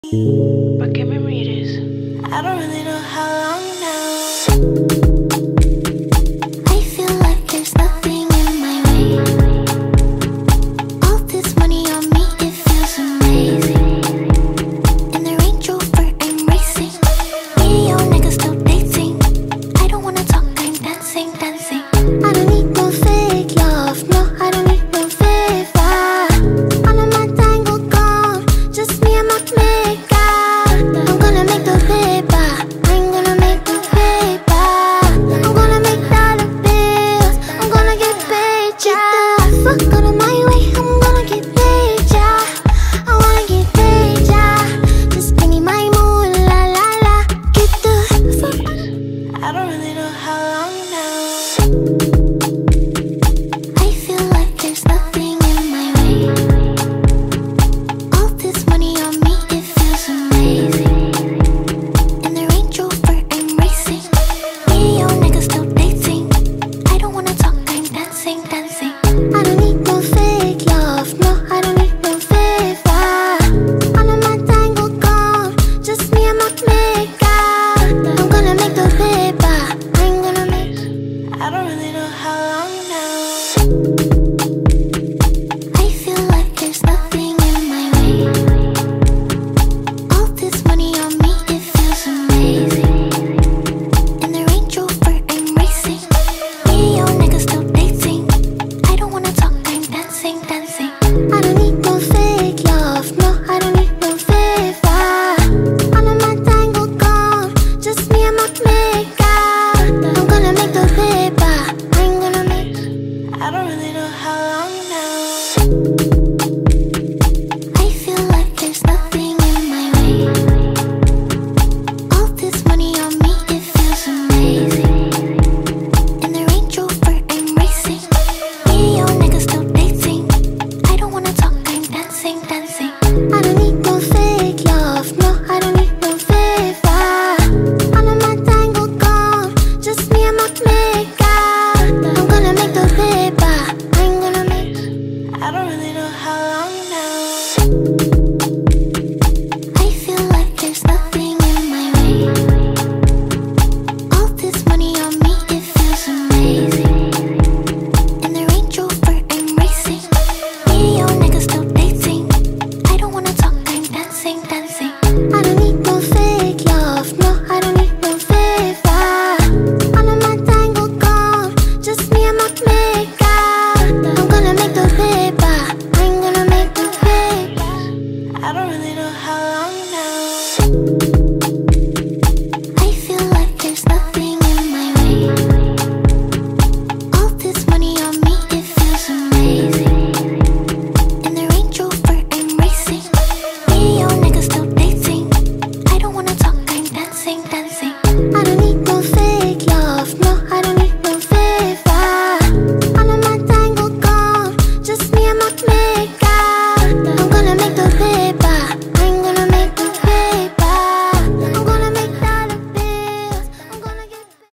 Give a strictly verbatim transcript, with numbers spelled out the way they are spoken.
¿Para qué me mires? I don't really know how long now. I feel like there's nothing in my way. All this money on me, it feels amazing. In the Range Rover, I'm racing. Me and your niggas still dating. I don't wanna talk, I'm dancing, dancing. I don't need no fake love, no, I don't need no favor. All of my tango gone, just me and my makeup. I'm gonna make the paper, I'm gonna make the paper. I'm gonna make dollar bills, I'm gonna get paid, yeah. Get the fuck out of my way, I'm gonna get paid, yeah. I wanna get paid, yeah. Just give me my mood, la la la. Get the fuck out of. I don't really know how long now. I feel like there's nothing in my way. All this money on me, it feels amazing. In the Range Rover, I'm racing. Me and your niggas still dating. I don't wanna talk, I'm dancing, dancing. I don't need no fake love, no, I don't need no favor. All of my tango gone, just me and my makeup. I'm gonna make the paper, I'm gonna make. I don't really know how long now. I feel like there's nothing in my way. All this money on me, it feels amazing. In the Range Rover, I'm racing. Me and your niggas still dating. I don't wanna talk, I'm dancing, dancing. I don't need no fake love, no, I don't need no favor. All of my tango gone, just me and my makeup. I'm gonna make the paper, I'm gonna make. I don't really know how long now. I feel like there's nothing in my way. All this money on me, it feels amazing. In the Range Rover, I'm racing. Me and your niggas still dating. I don't wanna talk, I'm dancing, dancing. I don't need no fake love, no, I don't need no favor. All of my tango gone, just me and my makeup. I'm gonna make the paper, I'm gonna make. I don't really know how long now. I feel like there's nothing in my way. All this money on me, it feels amazing. In the Range Rover, I'm racing. Me and your niggas still dating. I don't wanna talk, I'm dancing, dancing. I don't need no fake love, no, I don't need no favor. All of my tango gone, just me and my makeup. I'm gonna make the paper, I'm gonna make the paper. I don't really know how long now. I feel like there's nothing in my way. All this money on me, it feels amazing. In the Range Rover, I'm racing. Me and your niggas still dating. I don't wanna talk, I'm dancing, dancing. I don't need no fake love, no, I don't need no favor. All of my tango gone, just me and my makeup.